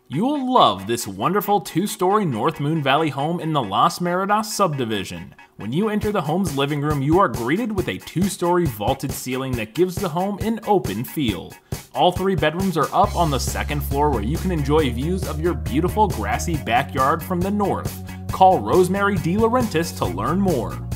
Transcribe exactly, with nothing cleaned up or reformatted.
You'll love this wonderful two-story North Moon Valley home in the Las Meridas subdivision. When you enter the home's living room, you are greeted with a two-story vaulted ceiling that gives the home an open feel. All three bedrooms are up on the second floor where you can enjoy views of your beautiful grassy backyard from the north. Call Rosemary DeLaurentis to learn more.